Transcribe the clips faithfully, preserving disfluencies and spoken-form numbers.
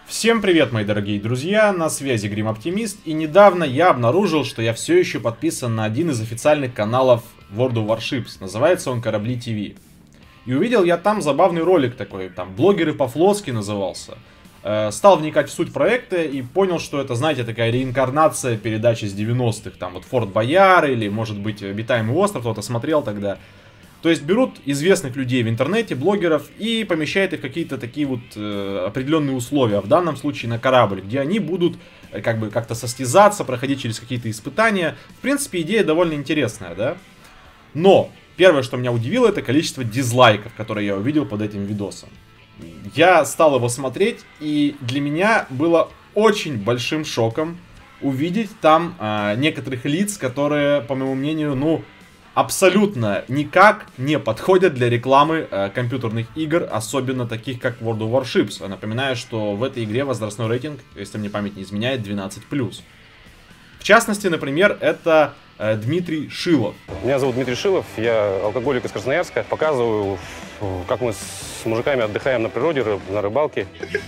Всем привет, мои дорогие друзья, на связи Грим Оптимист, и недавно я обнаружил, что я все еще подписан на один из официальных каналов World of Warships, называется он Корабли ТВ. И увидел я там забавный ролик такой, там блогеры по-флотски назывался. Э, стал вникать в суть проекта и понял, что это, знаете, такая реинкарнация передачи с девяностых, там вот Форт Боярд или, может быть, Обитаемый остров, кто-то смотрел тогда. То есть берут известных людей в интернете, блогеров, и помещают их в какие-то такие вот э, определенные условия, в данном случае на корабль, где они будут э, как бы как-то состязаться, проходить через какие-то испытания. В принципе, идея довольно интересная, да? Но первое, что меня удивило, это количество дизлайков, которые я увидел под этим видосом. Я стал его смотреть, и для меня было очень большим шоком увидеть там э, некоторых лиц, которые, по моему мнению, ну... абсолютно никак не подходят для рекламы э, компьютерных игр, особенно таких как World of Warships. Напоминаю, что в этой игре возрастной рейтинг, если мне память не изменяет, двенадцать плюс. В частности, например, это э, Дмитрий Шилов. Меня зовут Дмитрий Шилов, я алкоголик из Красноярска. Показываю, как мы с мужиками отдыхаем на природе, на рыбалке.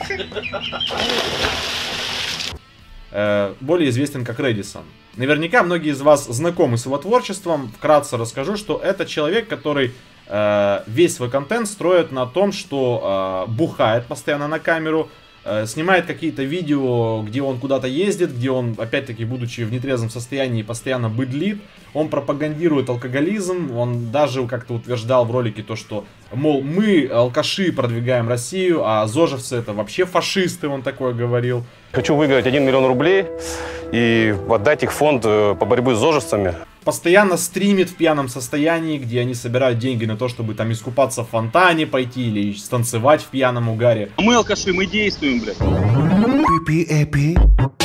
Более известен как Редисон. Наверняка многие из вас знакомы с его творчеством. Вкратце расскажу, что это человек, который э, весь свой контент строит на том, что э, бухает постоянно на камеру, э, снимает какие-то видео, где он куда-то ездит, где он, опять-таки, будучи в нетрезвом состоянии, постоянно быдлит. Он пропагандирует алкоголизм, он даже как-то утверждал в ролике то, что, мол, мы, алкаши, продвигаем Россию, а зожевцы это вообще фашисты, он такое говорил. Хочу выиграть один миллион рублей и отдать их в фонд по борьбе с зожевцами. Постоянно стримит в пьяном состоянии, где они собирают деньги на то, чтобы там искупаться в фонтане пойти или станцевать в пьяном угаре. Мы алкаши, мы действуем, блядь. Пипи-эпи.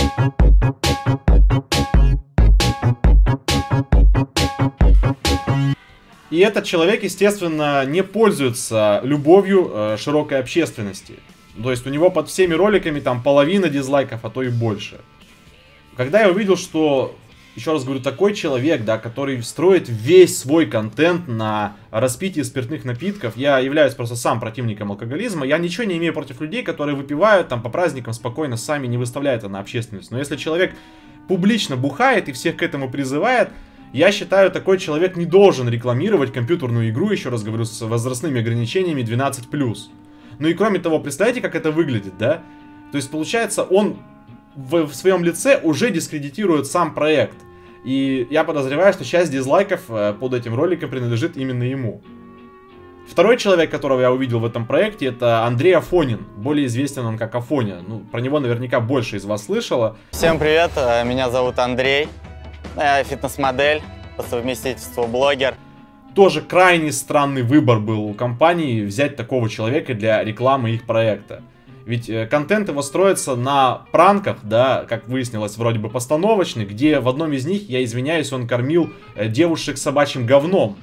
И этот человек, естественно, не пользуется любовью э, широкой общественности. То есть у него под всеми роликами там половина дизлайков, а то и больше. Когда я увидел, что, еще раз говорю, такой человек, да, который строит весь свой контент на распитии спиртных напитков, я являюсь просто сам противником алкоголизма, я ничего не имею против людей, которые выпивают там по праздникам спокойно, сами не выставляют это на общественность. Но если человек публично бухает и всех к этому призывает, я считаю, такой человек не должен рекламировать компьютерную игру, еще раз говорю, с возрастными ограничениями двенадцать плюс. Ну и кроме того, представляете, как это выглядит, да? То есть, получается, он в, в своем лице уже дискредитирует сам проект. И я подозреваю, что часть дизлайков э, под этим роликом принадлежит именно ему. Второй человек, которого я увидел в этом проекте, это Андрей Афонин. Более известен он как Афоня. Ну, про него наверняка больше из вас слышало. Всем привет, меня зовут Андрей. Я фитнес-модель, по совместительству блогер. Тоже крайне странный выбор был у компании взять такого человека для рекламы их проекта. Ведь э, контент его строится на пранках, да, как выяснилось, вроде бы постановочных, где в одном из них, я извиняюсь, он кормил э, девушек собачьим говном.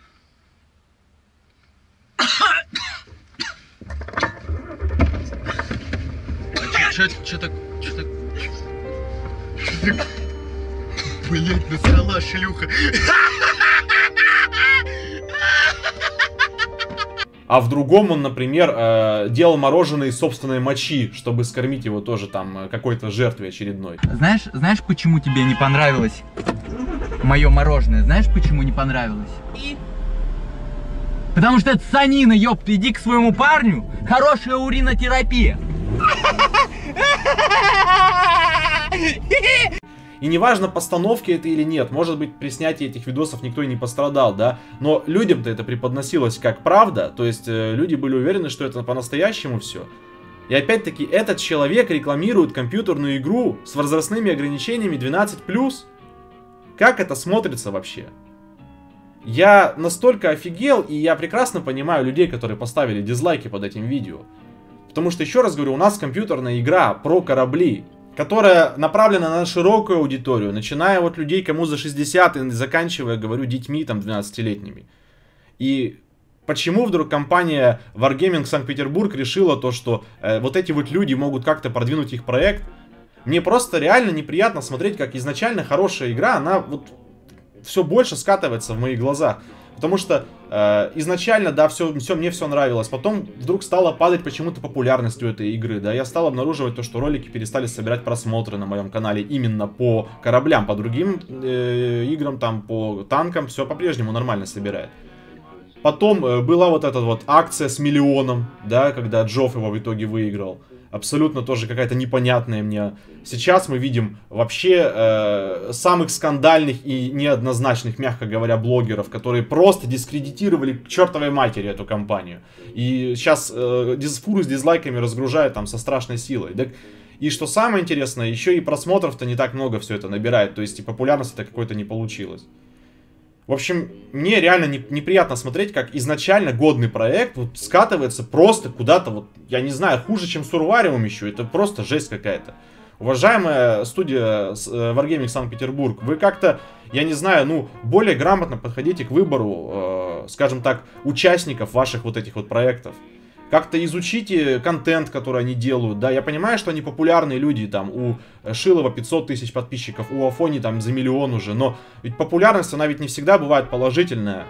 Че так? Че так? Блять, насрала шлюха. А в другом он, например, э, делал мороженое из собственной мочи, чтобы скормить его тоже там какой-то жертве очередной. Знаешь, знаешь, почему тебе не понравилось мое мороженое? Знаешь, почему не понравилось? Потому что это санина, ёпта, иди к своему парню, хорошая уринотерапия. И неважно, постановки это или нет, может быть, при снятии этих видосов никто и не пострадал, да, но людям-то это преподносилось как правда, то есть э, люди были уверены, что это по-настоящему все. И опять-таки, этот человек рекламирует компьютерную игру с возрастными ограничениями двенадцать плюс. Как это смотрится вообще? Я настолько офигел, и я прекрасно понимаю людей, которые поставили дизлайки под этим видео. Потому что, еще раз говорю, у нас компьютерная игра про корабли, которая направлена на широкую аудиторию, начиная от людей, кому за шестьдесят, и заканчивая, говорю, детьми там двенадцатилетними. И почему вдруг компания Wargaming Санкт-Петербург решила то, что э, вот эти вот люди могут как-то продвинуть их проект? Мне просто реально неприятно смотреть, как изначально хорошая игра, она вот все больше скатывается в моих глазах. Потому что э, изначально, да, все, все, мне все нравилось. Потом вдруг стало падать почему-то популярностью этой игры. Да, я стал обнаруживать то, что ролики перестали собирать просмотры на моем канале именно по кораблям, по другим э, играм, там, по танкам, все по-прежнему нормально собирает. Потом э, была вот эта вот акция с миллионом, да, когда Джофф его в итоге выиграл. Абсолютно тоже какая-то непонятная мне. Сейчас мы видим вообще э, самых скандальных и неоднозначных, мягко говоря, блогеров, которые просто дискредитировали к чертовой матери эту компанию. И сейчас э, фуру с дизлайками разгружают там со страшной силой. Да? И что самое интересное, еще и просмотров-то не так много все это набирает. То есть и популярности-то какой-то не получилось. В общем, мне реально не, неприятно смотреть, как изначально годный проект вот скатывается просто куда-то, вот, я не знаю, хуже, чем Сурвариум еще. Это просто жесть какая-то. Уважаемая студия Wargaming Санкт-Петербург, вы как-то, я не знаю, ну, более грамотно подходите к выбору, э, скажем так, участников ваших вот этих вот проектов. Как-то изучите контент, который они делают, да, я понимаю, что они популярные люди, там, у Шилова пятьсот тысяч подписчиков, у Афони там за миллион уже, но ведь популярность, она ведь не всегда бывает положительная,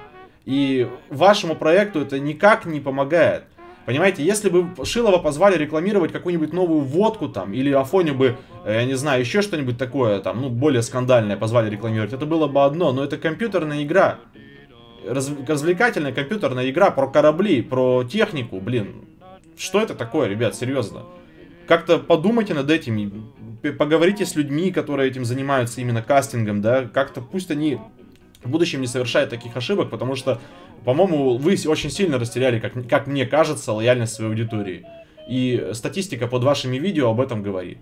и вашему проекту это никак не помогает. Понимаете, если бы Шилова позвали рекламировать какую-нибудь новую водку там, или Афоню бы, я не знаю, еще что-нибудь такое там, ну, более скандальное позвали рекламировать, это было бы одно, но это компьютерная игра. Развлекательная компьютерная игра про корабли, про технику, блин. Что это такое, ребят, серьезно? Как-то подумайте над этим, поговорите с людьми, которые этим занимаются именно кастингом, да, как-то пусть они в будущем не совершают таких ошибок, потому что, по-моему, вы очень сильно растеряли, как, как мне кажется, лояльность своей аудитории. И статистика под вашими видео об этом говорит.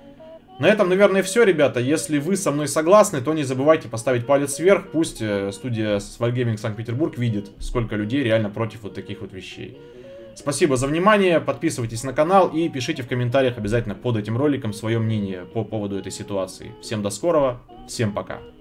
На этом, наверное, все, ребята. Если вы со мной согласны, то не забывайте поставить палец вверх. Пусть э, студия Wargaming Санкт-Петербург видит, сколько людей реально против вот таких вот вещей. Спасибо за внимание. Подписывайтесь на канал и пишите в комментариях обязательно под этим роликом свое мнение по поводу этой ситуации. Всем до скорого. Всем пока.